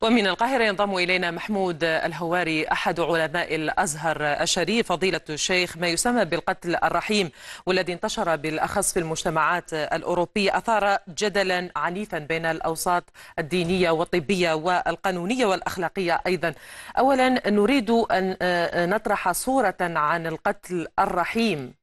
ومن القاهرة ينضم إلينا محمود الهواري أحد علماء الأزهر الشريف. فضيلة الشيخ، ما يسمى بالقتل الرحيم والذي انتشر بالأخص في المجتمعات الأوروبية أثار جدلا عنيفا بين الأوساط الدينية والطبية والقانونية والأخلاقية أيضا. أولا نريد أن نطرح صورة عن القتل الرحيم.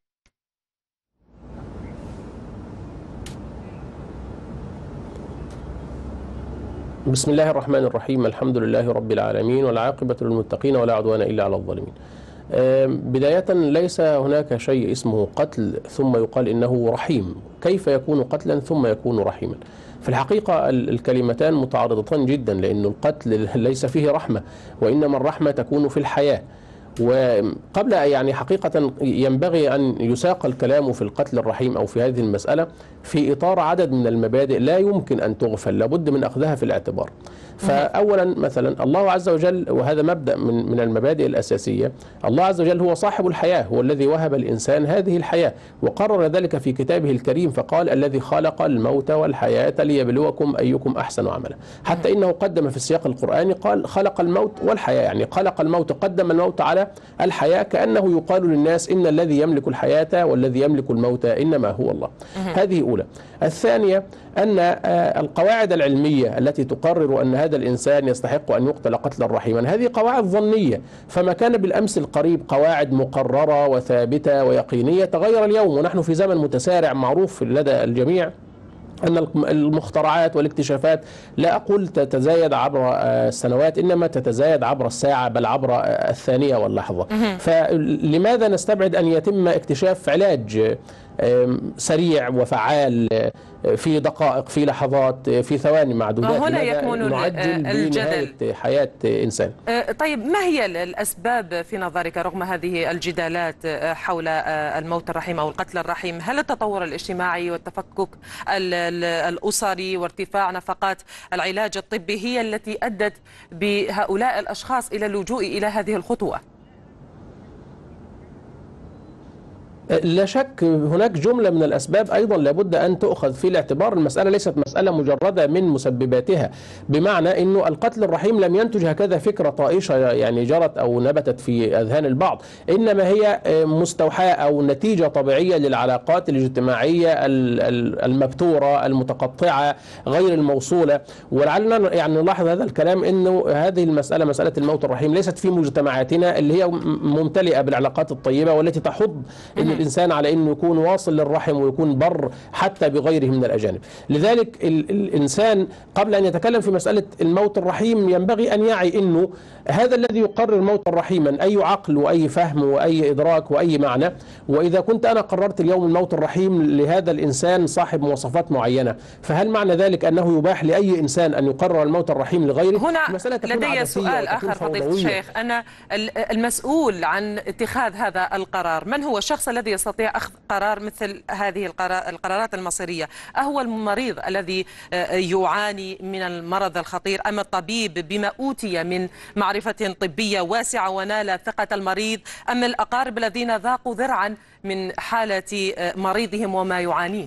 بسم الله الرحمن الرحيم. الحمد لله رب العالمين والعاقبة للمتقين ولا عدوان إلا على الظالمين. بداية، ليس هناك شيء اسمه قتل ثم يقال إنه رحيم. كيف يكون قتلا ثم يكون رحيما؟ في الحقيقة الكلمتان متعارضتان جدا، لأن القتل ليس فيه رحمة، وإنما الرحمة تكون في الحياة. وقبل حقيقة ينبغي أن يساق الكلام في القتل الرحيم أو في هذه المسألة في إطار عدد من المبادئ لا يمكن أن تغفل، لابد من أخذها في الاعتبار. فأولا مثلا الله عز وجل، وهذا مبدأ من المبادئ الأساسية، الله عز وجل هو صاحب الحياة، هو الذي وهب الإنسان هذه الحياة، وقرر ذلك في كتابه الكريم فقال: الذي خلق الموت والحياة ليبلوكم أيكم أحسن عملا. حتى إنه قدم في السياق القرآني قال: خلق الموت والحياة، يعني خلق الموت، قدم الموت على الحياة، كأنه يقال للناس إن الذي يملك الحياة والذي يملك الموت إنما هو الله. هذه أولى. الثانية أن القواعد العلمية التي تقرر أن هذا الإنسان يستحق أن يقتل قتلا رحيما هذه قواعد ظنية، فما كان بالأمس القريب قواعد مقررة وثابتة ويقينية تغير اليوم، ونحن في زمن متسارع معروف لدى الجميع أن المخترعات والاكتشافات لا أقول تتزايد عبر السنوات، إنما تتزايد عبر الساعة، بل عبر الثانية واللحظة. فلماذا نستبعد أن يتم اكتشاف علاج سريع وفعال في دقائق، في لحظات، في ثواني معدودات؟ هنا يكمن الجدل حياة إنسان. طيب، ما هي الأسباب في نظرك رغم هذه الجدالات حول الموت الرحيم أو القتل الرحيم؟ هل التطور الاجتماعي والتفكك الأسري وارتفاع نفقات العلاج الطبي هي التي أدت بهؤلاء الأشخاص إلى اللجوء إلى هذه الخطوة؟ لا شك هناك جملة من الأسباب أيضا لابد أن تؤخذ في الاعتبار. المسألة ليست مسألة مجردة من مسبباتها، بمعنى أنه القتل الرحيم لم ينتج هكذا فكرة طائشة جرت أو نبتت في أذهان البعض، إنما هي مستوحاة أو نتيجة طبيعية للعلاقات الاجتماعية المبتورة المتقطعة غير الموصولة. ولعلنا نلاحظ هذا الكلام، أنه هذه المسألة، مسألة الموت الرحيم، ليست في مجتمعاتنا اللي هي ممتلئة بالعلاقات الطيبة والتي تحض الإنسان على أنه يكون واصل للرحم ويكون بر حتى بغيره من الأجانب. لذلك الإنسان قبل أن يتكلم في مسألة الموت الرحيم ينبغي أن يعي أنه هذا الذي يقرر موتا رحيما أي عقل وأي فهم وأي إدراك وأي معنى. وإذا كنت أنا قررت اليوم الموت الرحيم لهذا الإنسان صاحب مواصفات معينة، فهل معنى ذلك أنه يباح لأي إنسان أن يقرر الموت الرحيم لغيره؟ هنا لدي سؤال آخر فضيلة الشيخ. أنا المسؤول عن اتخاذ هذا القرار من هو؟ الشخص الذي يستطيع أخذ قرار مثل هذه القرارات المصيرية؟ أهو المريض الذي يعاني من المرض الخطير، أم الطبيب بما أوتي من معرفة طبية واسعة ونال ثقة المريض، أم الأقارب الذين ذاقوا ذرعا من حالة مريضهم وما يعانيه؟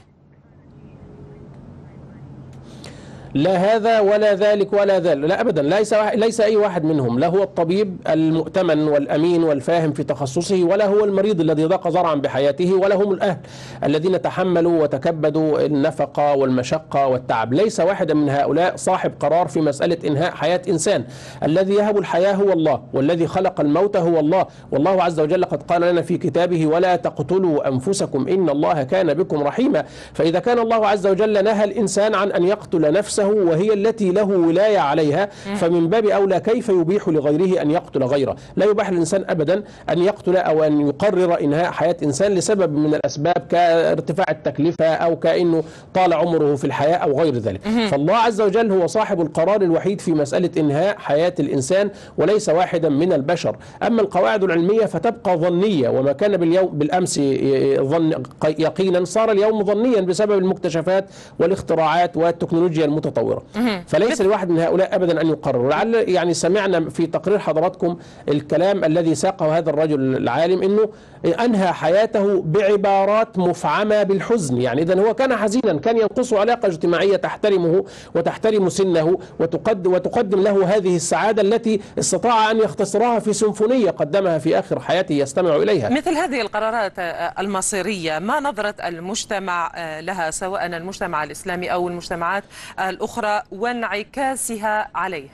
لا هذا ولا ذلك ولا ذلك، لا أبدا، ليس أي واحد منهم، لا هو الطبيب المؤتمن والأمين والفاهم في تخصصه، ولا هو المريض الذي ضاق ذرعا بحياته، ولا هم الأهل الذين تحملوا وتكبدوا النفقة والمشقة والتعب. ليس واحدا من هؤلاء صاحب قرار في مسألة إنهاء حياة إنسان. الذي يهب الحياة هو الله، والذي خلق الموت هو الله. والله عز وجل قد قال لنا في كتابه: ولا تقتلوا أنفسكم إن الله كان بكم رحيما. فإذا كان الله عز وجل نهى الإنسان عن أن يقتل نفسه وهي التي له ولاية عليها، فمن باب أولى كيف يبيح لغيره أن يقتل غيره؟ لا يباح للإنسان أبدا أن يقتل أو أن يقرر إنهاء حياة إنسان لسبب من الأسباب كارتفاع التكلفة أو كأنه طال عمره في الحياة أو غير ذلك. فالله عز وجل هو صاحب القرار الوحيد في مسألة إنهاء حياة الإنسان وليس واحدا من البشر. أما القواعد العلمية فتبقى ظنية، وما كان بالأمس يقينا صار اليوم ظنيا بسبب المكتشفات والاختراعات والتكنولوجيا المتطورة. متطورة. فليس لواحد من هؤلاء أبدا أن يقرر. ولعل يعني سمعنا في تقرير حضراتكم الكلام الذي ساقه هذا الرجل العالم، أنه أنهى حياته بعبارات مفعمة بالحزن. يعني إذن هو كان حزينا، كان ينقصه علاقة اجتماعية تحترمه وتحترم سنه وتقدم له هذه السعادة التي استطاع أن يختصرها في سيمفونية قدمها في آخر حياته يستمع إليها. مثل هذه القرارات المصيرية ما نظرة المجتمع لها، سواء المجتمع الإسلامي أو المجتمعات الأخرى، وانعكاسها عليه؟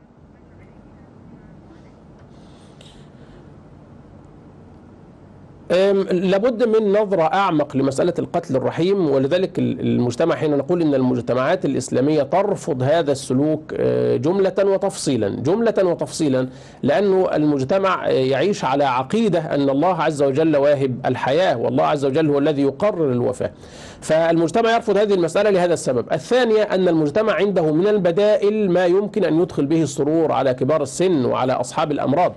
لابد من نظرة أعمق لمسألة القتل الرحيم، ولذلك المجتمع حين نقول إن المجتمعات الإسلامية ترفض هذا السلوك جملة وتفصيلا، لأنه المجتمع يعيش على عقيدة أن الله عز وجل واهب الحياة، والله عز وجل هو الذي يقرر الوفاة. فالمجتمع يرفض هذه المسألة لهذا السبب. الثانية أن المجتمع عنده من البدائل ما يمكن أن يدخل به السرور على كبار السن وعلى أصحاب الأمراض.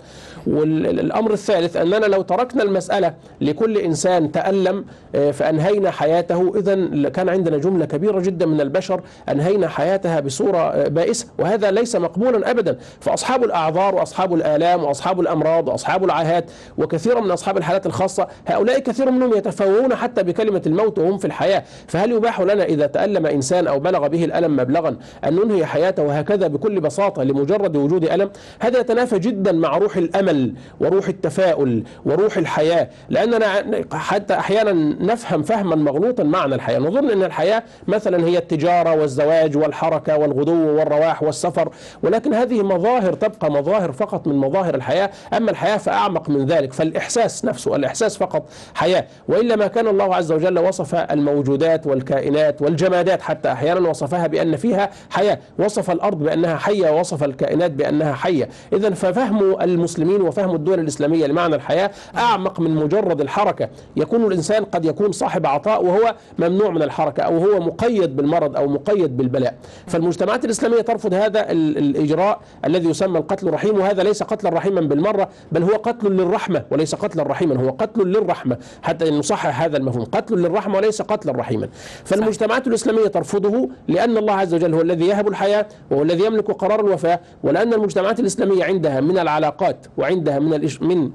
والأمر الثالث أننا لو تركنا المسألة لكل إنسان تألم فأنهينا حياته، إذن كان عندنا جملة كبيرة جدا من البشر أنهينا حياتها بصورة بائسة، وهذا ليس مقبولا أبدا. فأصحاب الأعذار وأصحاب الآلام وأصحاب الأمراض وأصحاب العاهات وكثير من أصحاب الحالات الخاصة، هؤلاء كثير منهم يتفوهون حتى بكلمة الموت وهم في الحياة. فهل يباح لنا إذا تألم إنسان أو بلغ به الألم مبلغا أن ننهي حياته هكذا بكل بساطة لمجرد وجود ألم؟ هذا يتنافى جدا مع روح الأمل وروح التفاؤل وروح الحياة، لأننا حتى أحيانا نفهم فهما مغلوطا معنى الحياة. نظن أن الحياة مثلا هي التجارة والزواج والحركة والغدو والرواح والسفر، ولكن هذه مظاهر تبقى مظاهر فقط من مظاهر الحياة. أما الحياة فأعمق من ذلك، فالإحساس نفسه، الإحساس فقط حياة. وإلا ما كان الله عز وجل وصف الموجودات والكائنات والجمادات حتى أحيانا وصفها بأن فيها حياة، وصف الأرض بأنها حية ووصف الكائنات بأنها حية. إذن ففهم المسلمين وفهم الدول الإسلامية لمعنى الحياة أعمق من مجرد الحركة. يكون الإنسان قد يكون صاحب عطاء وهو ممنوع من الحركة، أو هو مقيد بالمرض أو مقيد بالبلاء. فالمجتمعات الإسلامية ترفض هذا الإجراء الذي يسمى القتل الرحيم، وهذا ليس قتلا رحيما بالمرة، بل هو قتل للرحمة وليس قتلا رحيما، هو قتل للرحمة، حتى نصحح هذا المفهوم، قتل للرحمة وليس قتلا رحيما. فالمجتمعات الإسلامية ترفضه لأن الله عز وجل هو الذي يهب الحياة وهو الذي يملك قرار الوفاة، ولأن المجتمعات الإسلامية عندها من العلاقات وعندها من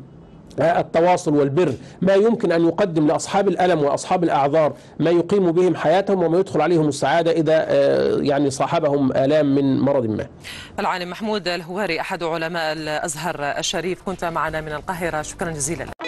التواصل والبر ما يمكن أن يقدم لأصحاب الألم وأصحاب الأعذار ما يقيم بهم حياتهم وما يدخل عليهم السعادة إذا يعني صاحبهم آلام من مرض ما. العالم محمود الهواري أحد علماء الأزهر الشريف، كنت معنا من القاهرة، شكرا جزيلا.